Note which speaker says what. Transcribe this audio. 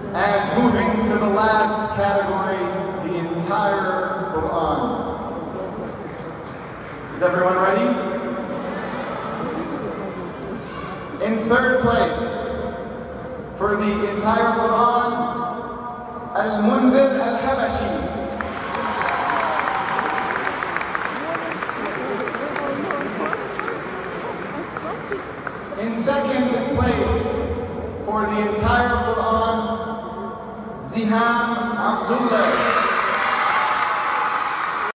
Speaker 1: And moving to the last category, the entire Quran. Is everyone ready? In third place, for the entire Quran, Munthir Elhabashy. In second place, for the entire Quran, Ziham Abdullah.